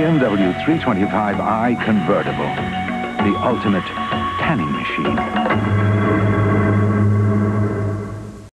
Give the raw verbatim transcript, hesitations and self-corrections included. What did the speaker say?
M W three twenty-five i Convertible, the ultimate tanning machine.